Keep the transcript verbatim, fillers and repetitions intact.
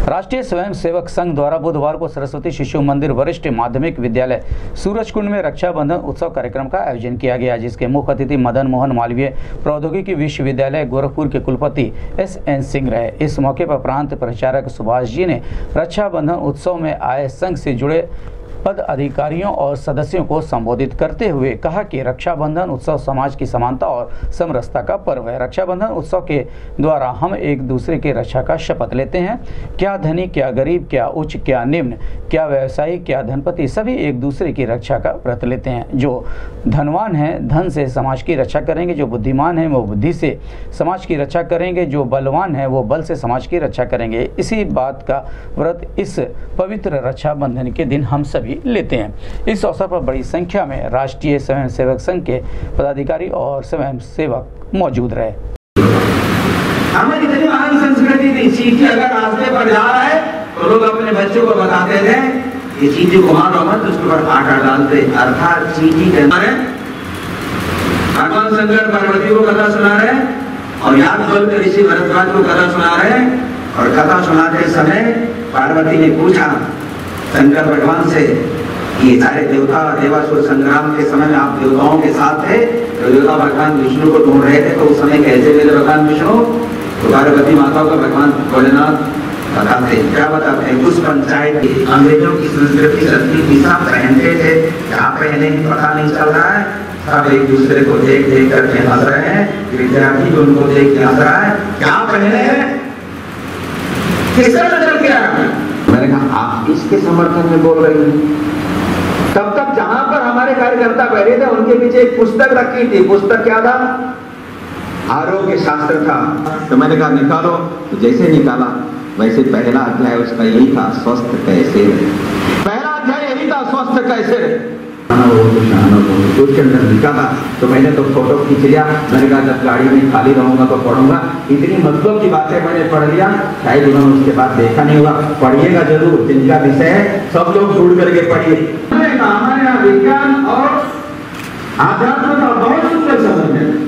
राष्ट्रीय स्वयंसेवक संघ द्वारा बुधवार को सरस्वती शिशु मंदिर वरिष्ठ माध्यमिक विद्यालय सूरजकुंड में रक्षाबंधन उत्सव कार्यक्रम का आयोजन किया गया, जिसके मुख्य अतिथि मदन मोहन मालवीय प्रौद्योगिकी विश्वविद्यालय गोरखपुर के कुलपति एस एन सिंह रहे। इस मौके पर प्रांत प्रचारक सुभाष जी ने रक्षाबंधन उत्सव में आए संघ से जुड़े पद अधिकारियों और सदस्यों को संबोधित करते हुए कहा कि रक्षाबंधन उत्सव समाज की समानता और समरसता का पर्व है। रक्षाबंधन उत्सव के द्वारा हम एक दूसरे की रक्षा का शपथ लेते हैं। क्या धनी, क्या गरीब, क्या उच्च, क्या निम्न, क्या व्यवसायी, क्या धनपति, सभी एक दूसरे की रक्षा का व्रत लेते हैं। जो धनवान है धन से समाज की रक्षा करेंगे, जो बुद्धिमान है वो बुद्धि से समाज की रक्षा करेंगे, जो बलवान है वो बल से समाज की रक्षा करेंगे। इसी बात का व्रत इस पवित्र रक्षाबंधन के दिन हम सभी लेते हैं। इस अवसर पर बड़ी संख्या में राष्ट्रीय स्वयंसेवक संघ के पदाधिकारी और स्वयंसेवक मौजूद रहे। हमें इतनी महान संस्कृति थी, चींटी अगर रास्ते पर जा रहा है तो लोग अपने बच्चों को बताते थे ये चींटी को मारो मत, उसके ऊपर आटा डालते, अर्थात चींटी के मारे भगवान शंकर पार्वती को कथा सुना रहे और याज्ञवल्क्य के ऋषि भरद्वाज को कथा सुना रहे और कथा सुनाते समय पार्वती ने पूछा शंकर भगवान से ये सारे देवता देवासुर संग्राम के समय में आप देवताओं के साथ थे, तो देवता भगवान विष्णु को ढूंढ रहे थे, तो उस समय कैसे मिले भगवान विष्णु? तो पार्वती माता का भगवान भोलेनाथ बताते क्या बताते हैं, उस पंचायत की अंग्रेजों की संस्कृति संस्कृति सब पहनते थे, क्या पहने पता नहीं चल रहा है, सब एक दूसरे को देख देख करके हंस रहे हैं, विद्यार्थी भी उनको देख के हंस रहा है, क्या पहने हैं, किसका नजर क्या है? मैंने कहा आप इसके समर्थन में बोल रही हैं। तब तक जहां पर हमारे कार्यकर्ता बैठे थे उनके पीछे एक पुस्तक रखी थी। पुस्तक क्या था? आरोग्य शास्त्र था। तो मैंने कहा निकालो, तो जैसे निकाला वैसे पहला अध्याय उसका यही था, स्वस्थ कैसे रहे। पहला अध्याय यही था, स्वस्थ कैसे रहे। उसके अंदर लिखा था, तो मैंने तो फोटो खींच लिया। मैंने कहा जब गाड़ी में खाली रहूंगा तो पढ़ूंगा। इतनी मतलब की बातें मैंने पढ़ लिया, शायद उन्होंने उसके बाद देखा नहीं होगा। पढ़िएगा जरूर, जिनका विषय है सब लोग जुड़ करके पढ़िए। हमारे यहाँ विज्ञान और आध्यात्म का बहुत सुंदर संबंध है।